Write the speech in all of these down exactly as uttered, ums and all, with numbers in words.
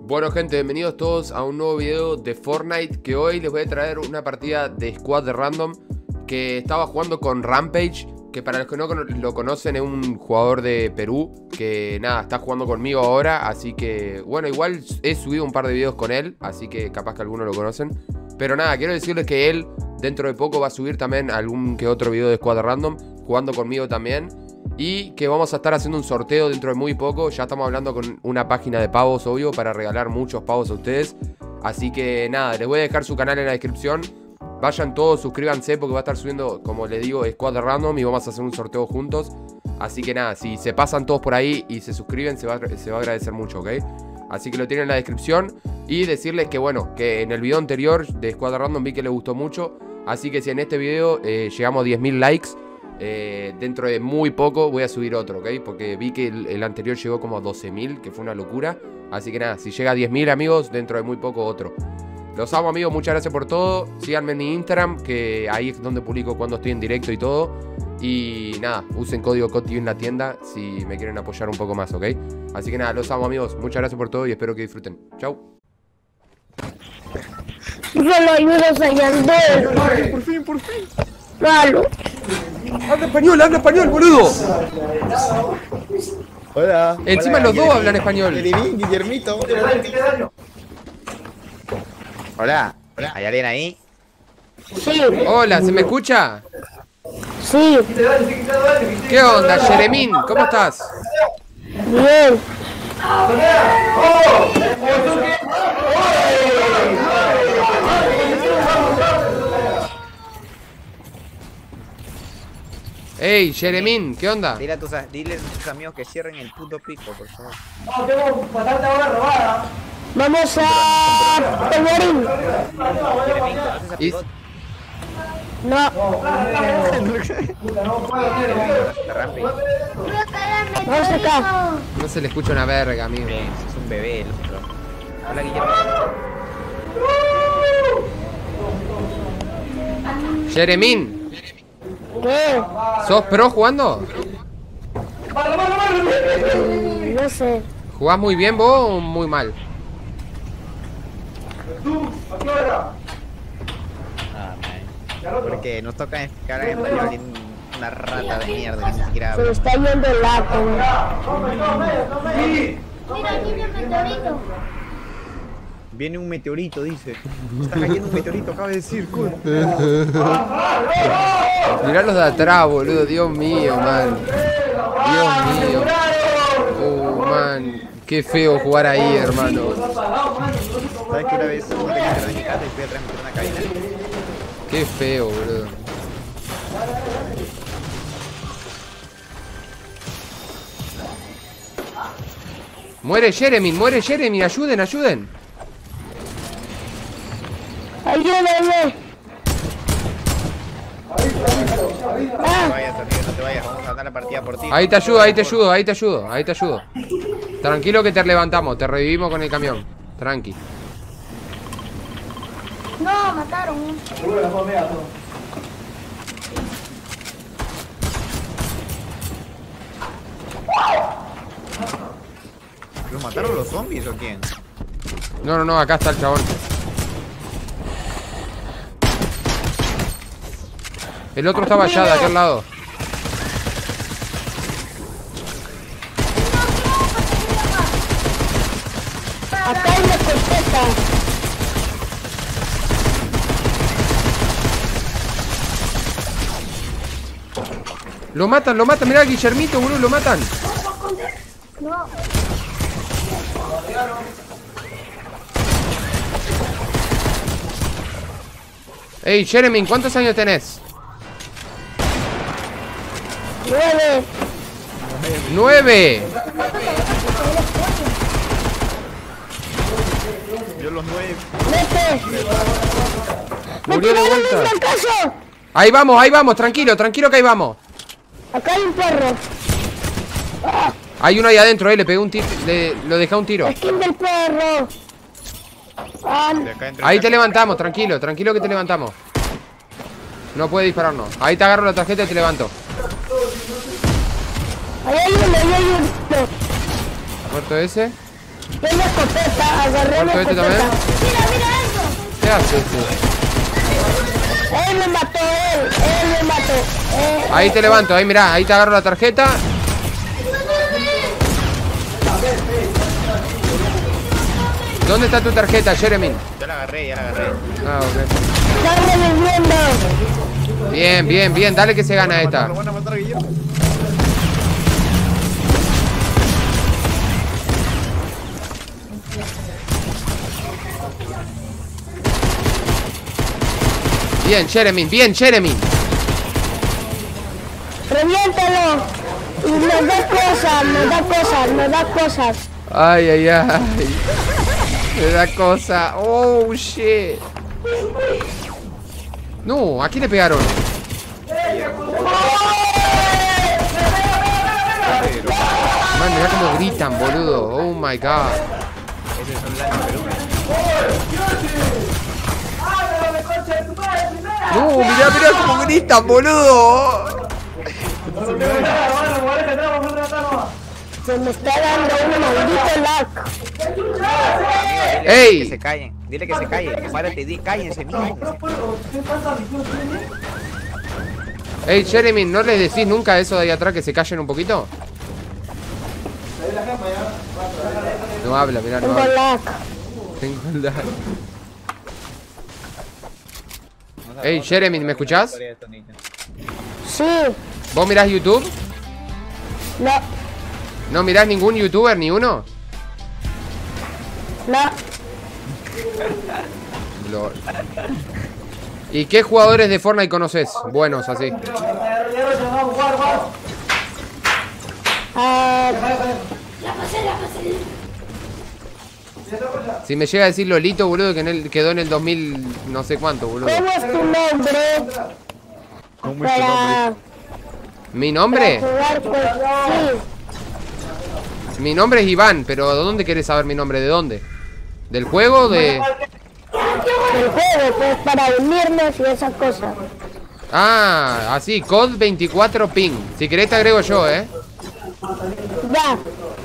Bueno gente, bienvenidos todos a un nuevo video de Fortnite. Que hoy les voy a traer una partida de squad de random. Que estaba jugando con Rampage, que para los que no lo conocen es un jugador de Perú. Que nada, está jugando conmigo ahora. Así que bueno, igual he subido un par de videos con él, así que capaz que algunos lo conocen. Pero nada, quiero decirles que él dentro de poco va a subir también algún que otro video de squad de random, jugando conmigo también. Y que vamos a estar haciendo un sorteo dentro de muy poco. Ya estamos hablando con una página de pavos, obvio, para regalar muchos pavos a ustedes. Así que nada, les voy a dejar su canal en la descripción. Vayan todos, suscríbanse porque va a estar subiendo, como les digo, squad de random y vamos a hacer un sorteo juntos. Así que nada, si se pasan todos por ahí y se suscriben, se va, se va a agradecer mucho, ¿ok? Así que lo tienen en la descripción. Y decirles que bueno, que en el video anterior de squad de random vi que les gustó mucho. Así que si en este video eh, llegamos a diez mil likes, Eh, dentro de muy poco voy a subir otro, ¿ok? Porque vi que el, el anterior llegó como a doce mil, que fue una locura. Así que nada, si llega a diez mil amigos, dentro de muy poco otro. Los amo amigos, muchas gracias por todo. Síganme en mi Instagram, que ahí es donde publico cuando estoy en directo y todo. Y nada, usen código C O T I en la tienda si me quieren apoyar un poco más, ¿ok? Así que nada, los amo amigos, muchas gracias por todo y espero que disfruten. Chau. Solo ayudas a Yandel. Por fin, por fin. Claro. Habla español, habla español, boludo. Hola. Encima Hola, los dos Guillermín. hablan español. Guillermín, Guillermito. Hola. Hola. ¿Hay alguien ahí? Sí, Hola, ¿se me escucha? sí, ¿Qué onda, Jeremín? ¿Cómo estás? bien. Ey, Jeremín, ¿qué onda? Dile a tus, dile a tus amigos que cierren el puto pico, por favor. Vamos a Peñarín. Guillermín, ¿conoces a Y- Pigot? No. La Rampage. Vamos acá. No se le escucha una verga, amigo. Es un bebé el otro. Hola, Guillermo. Jeremín, ¿Qué? ¿sos pro jugando? No sé. ¿Jugás muy bien vos o muy mal? Ah, man. Porque nos toca explicar en español en una rata de mierda que ni siquiera Se me habla. está yendo el lato. Mira, aquí viene el meteorito. Viene un meteorito, dice. Está cayendo un meteorito, acaba de decir, cool. Mirá los de atrás, boludo. Dios mío, man. Dios mío. Oh, man. Qué feo jugar ahí, hermano. ¿Sabes que una vez no tenía internet en mi casa y fui a transmitir una cabina? Qué feo, boludo. Muere Jeremy, muere Jeremy. Ayuden, ayuden. Ayúdame. No te vayas, amigo, no te vayas, vamos a ganar la partida por ti. Ahí te ayudo, ahí te ayudo, ahí te ayudo, ahí te ayudo. Tranquilo que te levantamos, te revivimos con el camión. Tranqui. No, mataron. ¿Los mataron los zombies o quién? No, no, no, acá está el chabón. El otro estaba allá, de aquel lado. Acá hay una corteta. Lo matan, lo matan, mirá, Guillermito, boludo, lo matan. No. Ey, Jeremy, ¿cuántos años tenés? Nueve. ¡Nueve! Yo los nueve. Vete. Murió de vuelta. ¡Me caso! Ahí vamos, ahí vamos, tranquilo, tranquilo que ahí vamos. Acá hay un perro. Hay uno ahí adentro, eh, le pegué un tiro, le, lo dejé un tiro. Skin del perro. Ah, De acá entre Ahí acá. te levantamos, tranquilo, tranquilo que te levantamos. No puede dispararnos. Ahí te agarro la tarjeta y te levanto. ahí hay uno, ahí hay uno. Muerto ese. Tiene escopeta, agarré la ¿Muerto este escopeta. también? Mira, mira eso. ¿Qué hace este? Él me mató, él, él me mató. Eh, Ahí te levanto, ahí mirá, ahí te agarro la tarjeta. ¿Dónde está tu tarjeta, Jeremy? Yo la agarré, ya la agarré. Ah, ok. está reviviendo. Bien, bien, bien, dale que se gana esta. Lo van a matar a Guillermo. Bien, Jeremy, bien, Jeremy. Reviéntalo. Y me da cosas, me da cosas, me da cosas. Ay, ay, ay. Me da cosa. Oh, shit. No, ¿a quién le pegaron? Man, mirá cómo gritan, boludo. Oh my god. Ese es un lance, pero No, mirá, mirá cómo gritan, boludo. Se me está dando un maldito lag. ¡Ey! que se callen. Dile que se callen. Párate, di, cállense, mira. Ey, Jeremy, ¿no les decís nunca a eso de ahí atrás que se callen un poquito? No habla, mirá, no Tengo habla. lag. Tengo lag. Ey, Jeremy, ¿me escuchás? Sí, ¿Vos mirás YouTube? no, ¿No mirás ningún youtuber, ni uno? no. Lol. ¿Y qué jugadores de Fortnite conoces? Buenos, así. Ah, La pasé, la pasé. Si me llega a decir Lolito, boludo, que en el, quedó en el dos mil no sé cuánto, boludo. ¿cómo es tu nombre? ¿Cómo es tu Para, nombre? ¿Mi nombre? para jugar con... Sí, Mi nombre es Iván, pero ¿de dónde querés saber mi nombre? ¿De dónde? ¿Del juego o de...? el juego, pues para unirnos y esas cosas. Ah, así, C O D veinticuatro ping. Si querés te agrego yo, ¿eh? Ya,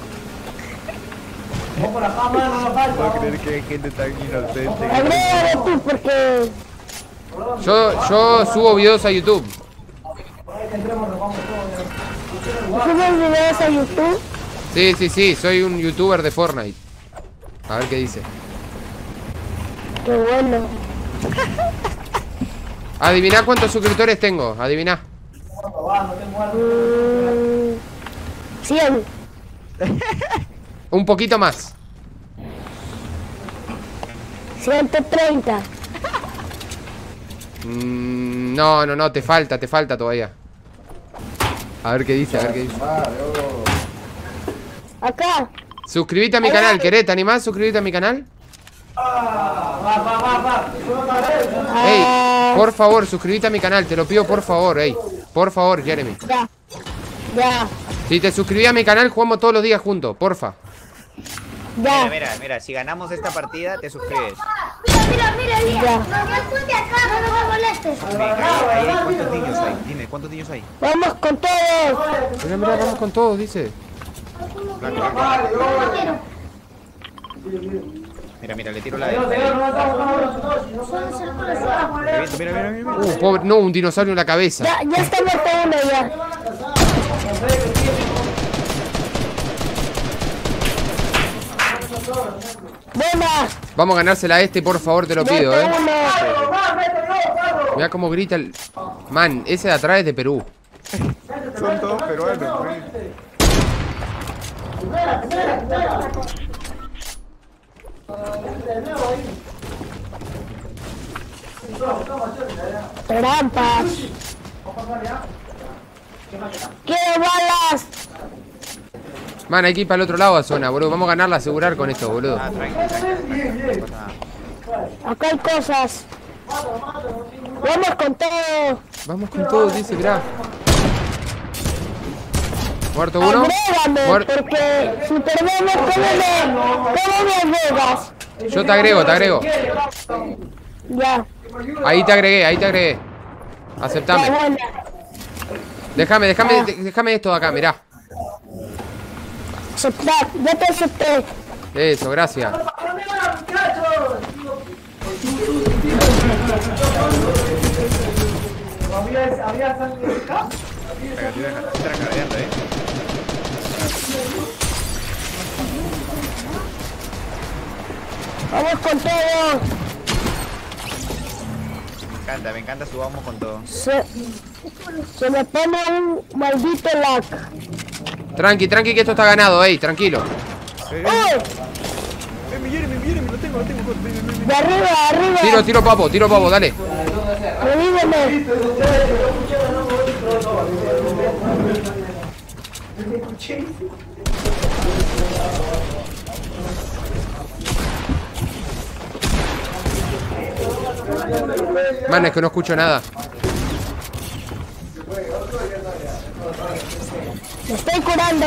No puedo creer que hay gente tan inocente. agrégalo tú porque Yo, yo subo videos a YouTube. subes videos a YouTube. Sí, sí, sí, soy un youtuber de Fortnite. A ver qué dice. Qué bueno. Adiviná cuántos suscriptores tengo, adiviná. Mm, cien. Un poquito más. ciento treinta. Mm, no, no, no, te falta, te falta todavía. A ver qué dice, a ver qué dice. Acá. Suscríbete a mi canal, ¿querés? ¿Te animás? Suscríbete a mi canal. Ey, Ah, por favor, suscríbete a mi canal, te lo pido por favor, ey. Por favor, Jeremy. ya. Ya. Si te suscribís a mi canal, jugamos todos los días juntos, porfa. Mira, Ya. mira, mira, si ganamos esta partida, te suscribes. Mira, mira, mira, Ya. mira. No, no, ponte acá, no, no me molestes. Venga, ahí, ahí, ¿cuántos niños hay? Dime, ¿cuántos niños hay? Vamos con todos. Mira, mira, vamos con todos, dice. Mira, mira, le tiro la de. Mira, mira, mira, mira. Uh, pobre, no, un dinosaurio en la cabeza. Ya, ya está muerto uno ya. Buena. Vamos a ganársela a este, por favor, te lo pido, Muerto eh. uno. Mira cómo grita el... Man, ese de atrás es de Perú. Son todos peruanos, güey. Trampas. Quiero balas. Man, hay que ir para el otro lado a zona, boludo. Vamos a ganarla, asegurar con esto, boludo. Ah, tranqui, tranqui, tranqui, no pasa nada. Acá hay cosas. Vamos con todo. Vamos con todo, dice, mirá. Muerto uno. Agrégame, Muer- porque si perdemos, ¿cómo me, cómo me agregas? Yo te agrego, te agrego. Ya. Ahí te agregué, ahí te agregué. Ya, Aceptame. buena. Déjame, déjame, déjame esto de acá, mirá. Aceptar, ya te acepté. Eso, gracias. Vamos con todo. Me encanta, me encanta su vamos con todo. Se, se me pone un maldito lag. Tranqui, tranqui, que esto está ganado, ey, tranquilo. Eh, ¡Eh! eh, me hiere, me hiere, me lo tengo, lo tengo. Ven, ven, ven. De arriba, de arriba. Tiro, tiro papo, tiro papo, dale. Revíveme. Man, es que no escucho nada. Me estoy curando.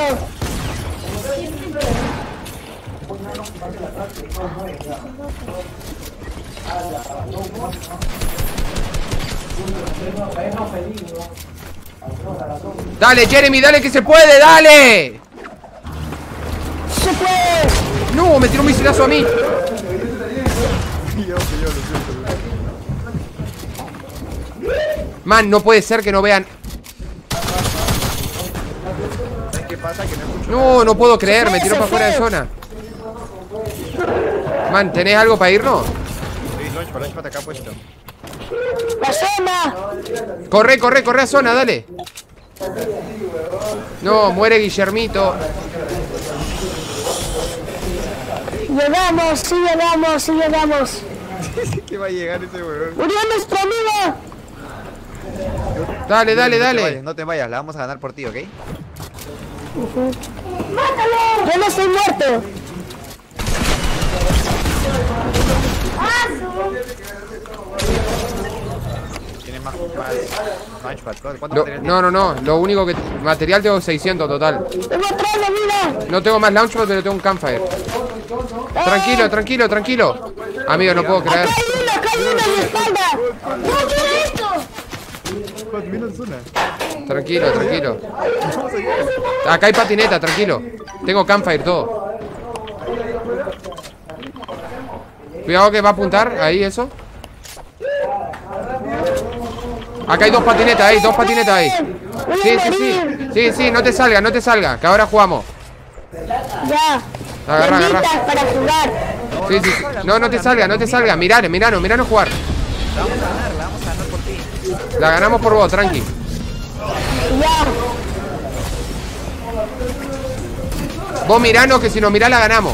Dale, Jeremy, dale que se puede, dale. Se puede. No, me tiró un misilazo a mí. Man, no puede ser que no vean. ¿Sabes qué pasa? Que no escucho. No, no puedo creer, me tiró para fuera de zona. Man, ¿tenés algo para irnos? Sí, launchpad, launchpad acá puesto. La zona. Corre, corre, corre a zona, dale. No, muere Guillermito. Llegamos, sí llegamos, sí llegamos. ¿Qué va a llegar ese weón? ¡Murió nuestro amigo! Dale, dale, No te dale. vayas, no te vayas, la vamos a ganar por ti, ¿ok? ¡Mátalo! Yo no estoy muerto. Tienes más, más launchpad. ¿Cuánto No, material no, no, no. Lo único que... Material tengo seiscientos total. Tengo tres de vida. No tengo más launchpad, pero tengo un campfire. Tranquilo, tranquilo, tranquilo. Amigo, no puedo creer. Acá hay uno, acá hay uno en mi espalda. ¡No, ¿qué es esto? tienes? Mira en zona. Tranquilo, tranquilo. Acá hay patineta, tranquilo. Tengo campfire, todo. Cuidado que va a apuntar. Ahí, eso. Acá hay dos patinetas ahí, dos patinetas ahí. Sí, sí, sí. Sí, sí, no te salga, no te salga. Que ahora jugamos. Ya. Agarra, agarra. Benditas para jugar. Sí, sí, sí. No, no te salga, no te salga. Miranos, miranos, miranos jugar. La vamos a ganar, la vamos a ganar por ti. La ganamos por vos, tranqui. Ya. Vos miranos que si nos mirás la ganamos.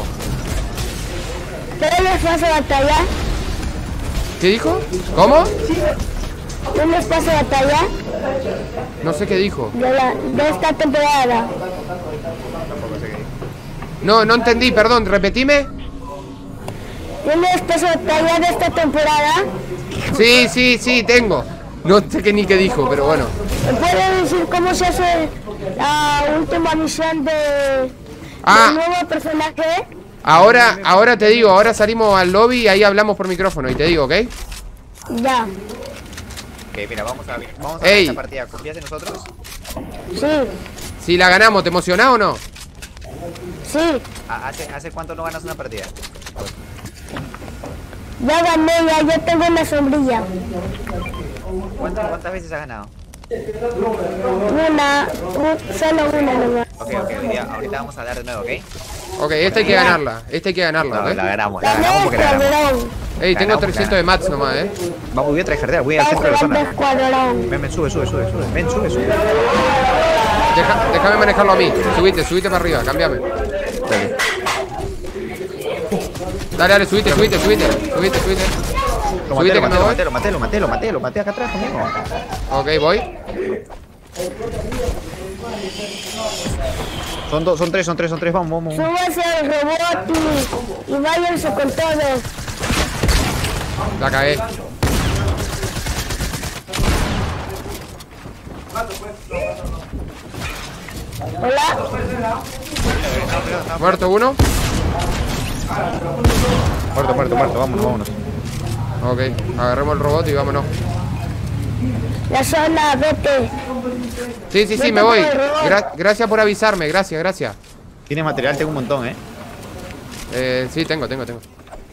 ¿Qué les pasa batalla? ¿Qué dijo? ¿Cómo? ¿Qué les pasa batalla? No sé qué dijo. De, la, de esta temporada. Tampoco sé qué dijo. No, no entendí, perdón, repetime. ¿Tienes peso de batalla de esta temporada? Sí, sí, sí, tengo. No sé qué ni qué dijo, pero bueno. ¿Me puede decir cómo se hace la última misión de, Ah. del nuevo personaje? Ahora, ahora te digo, ahora salimos al lobby y ahí hablamos por micrófono y te digo, ¿ok? Ya. Ok, mira, vamos a, vamos a Ey. ver esta partida. ¿Confías en nosotros? Sí, Si la ganamos, ¿te emocionás o no? sí. Ah, ¿Hace, ¿Hace cuánto no ganas una partida? Ya gané, ya yo tengo una sombrilla. ¿Cuántas, ¿Cuántas veces has ganado? Una, un- solo una nomás. Ok, ok, hoy día, ahorita vamos a dar de nuevo, ¿ok? Ok, esta hay que ganarla, esta hay que ganarla, No, ¿ok? la ganamos, la Gané ganamos porque la ganamos. escuadrón. Ey, tengo ganamos, trescientos de mats nomás, ¿eh? Vamos, voy a tryhardear, voy al Estamos centro de la jugando zona. escuadrón. Ven, ven, sube, sube, sube, sube. Ven, sube, sube. Deja- déjame manejarlo a mí. Subite, subite para arriba, cambiame. Dale. Dale, dale, subite, subite, subite. Subite, subite. Lo Subite maté, que lo me maté, voy. lo maté, lo maté, lo maté, lo maté acá atrás conmigo. Ok, voy. Son dos, son tres, son tres, son tres, vamos, vamos. vamos. Súbase al robot y, y váyanse con todos. La cagué. Hola. Muerto uno. Muerto, muerto, muerto, vámonos, vámonos. Ok, agarremos el robot y vámonos. La zona, vete. Sí, sí, sí, me voy. Gra- gracias por avisarme, gracias, gracias. Tienes material, tengo un montón, eh. Eh, sí, tengo, tengo, tengo.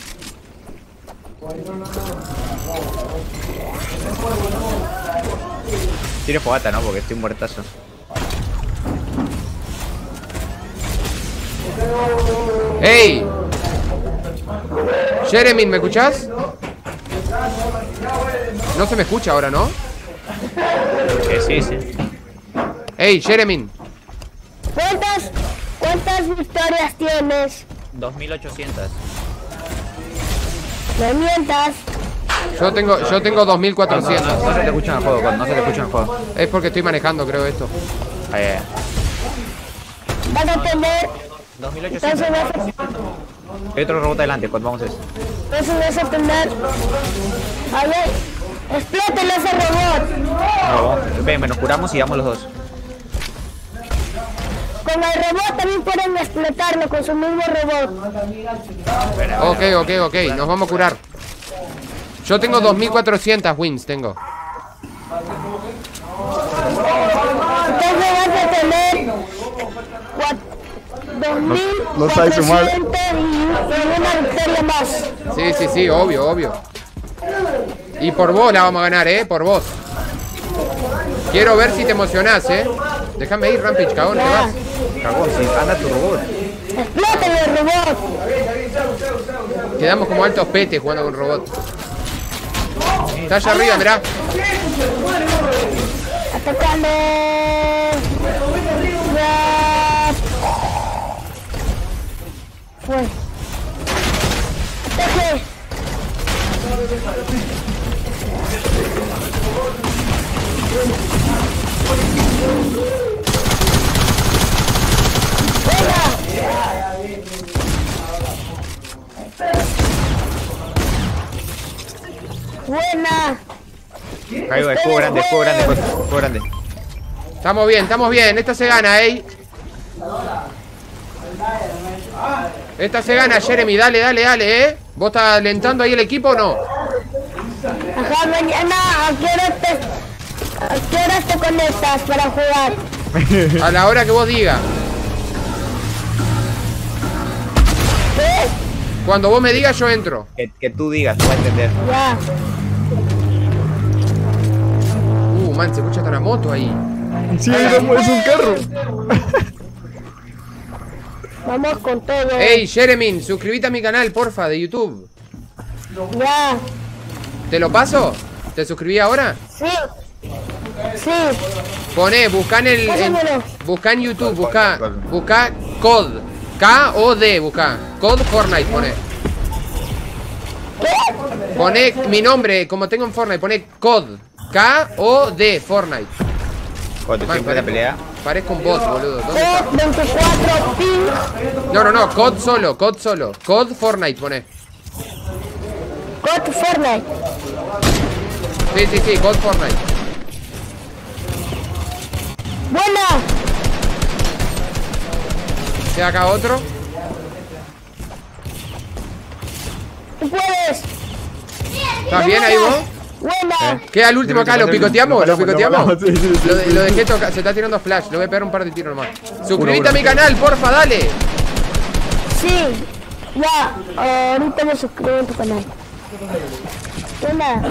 Tiro fogata, ¿no? Porque estoy muertazo. ¡Ey! Jeremy, ¿me escuchás? No se me escucha ahora, ¿no? Eh, sí, sí. ¡Ey, Jeremy! ¿Cuántas, cuántas victorias tienes? dos mil ochocientos. No mientas. Yo tengo, yo tengo dos mil No, cuatrocientos. no, no se te escucha en el juego, no se te escucha en el juego. Es porque estoy manejando, creo, esto. Ahí, ahí. Vas a tener... dos mil Entonces ochocientos. vas a, Hay otro robot adelante, cuando vamos a eso. entonces vas a tener... A ver, explótale ese robot. No, ven, nos curamos y vamos los dos. Con el robot también pueden explotarlo, con su mismo robot. Ok, ok, ok, nos vamos a curar. Yo tengo dos mil cuatrocientos wins, tengo. Entonces vas a tener dos mil cuatrocientos y una victoria más. Sí, sí, sí, obvio, obvio. Y por vos la vamos a ganar, eh, por vos. Quiero ver si te emocionás, eh. Déjame ir, Rampage, cagón, te vas. Cagón, si anda tu robot. Explótale el robot. Quedamos como altos petes jugando con robot. Está allá arriba, mirá. Atacando. Ya. Fue. Ataque. Buena. Caigo, escudo grande, escudo grande, escudo grande. Estamos bien, estamos bien. Esta se gana, eh. Esta se gana, Jeremy. Dale, dale, dale, eh. ¿Vos estás alentando ahí el equipo o no? Ajá, mañana, ¿a qué hora te, a qué hora te conectas para jugar? A la hora que vos digas. ¿Qué? Cuando vos me digas, yo entro. Que, que tú digas, tú vas a entender. Ya. Uh, man, se escucha hasta una moto ahí. Sí, no, es un carro. Vamos con todo. Ey, Jeremy, suscríbete a mi canal, porfa, de YouTube. Ya. ¿Te lo paso? ¿Te suscribí ahora? Sí. Sí. Poné, busca en el... en- Pásamelo. busca en YouTube, busca... Busca C O D. K O D, busca. C O D Fortnite, poné. Poné mi nombre, como tengo en Fortnite, poné C O D. K O D, Fortnite. Cuando Man, siempre la pelea. Parezco un bot, boludo. ¿Dónde está? C veinticuatro ping. No, no, no, C O D solo, C O D solo. C O D Fortnite, poné. Code Fortnite. Sí, sí, sí, C O D Fortnite. Buena. ¿Se acá otro? Tú puedes. ¿Estás bien ahí vos? Buena. Queda el último acá, ¿lo picoteamos? ¿Lo picoteamos? Sí, sí, sí, Lo, de- sí, lo sí. dejé tocar, se está tirando flash. Le voy a pegar un par de tiros nomás. Suscríbete a mi canal, porfa, dale. Sí. Ya. Ahorita me suscribo en tu canal. Buena.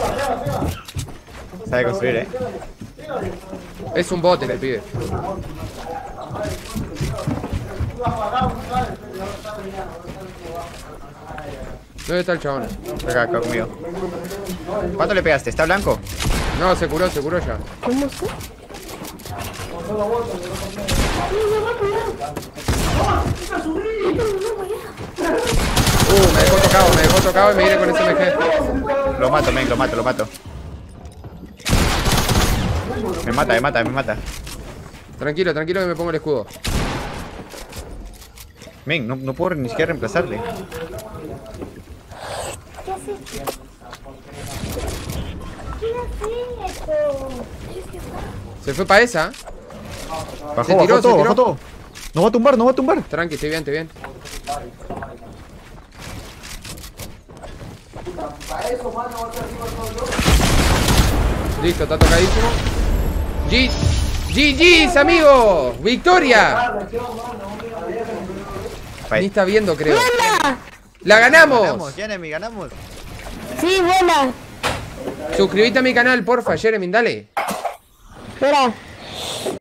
Sabe construir, eh. Es un bote el pibe. ¿Dónde está el chabón? Acá, acá conmigo. ¿Cuánto le pegaste? ¿Está blanco? No, se curó, se curó ya. ¿Cómo se? Uh, me dejó tocado, me dejó tocado y me iré con ese M G. Lo mato, men, lo mato, lo mato. Me mata, me mata, me mata. Tranquilo, tranquilo que me pongo el escudo. Men, no, no puedo ni siquiera reemplazarle. Se fue para esa. Bajó, Se tiró, bajó se todo, tiró. bajó todo. No va a tumbar, no va a tumbar. Tranqui, estoy bien, estoy bien. Listo, está tocadísimo. G G G's, amigo. Victoria. Ni está viendo, creo. ¡Buena! buena. ¡La ganamos! Ganamos, Jeremy, ganamos. Sí, buena. Suscríbete a mi canal, porfa, Jeremy, dale. Espera.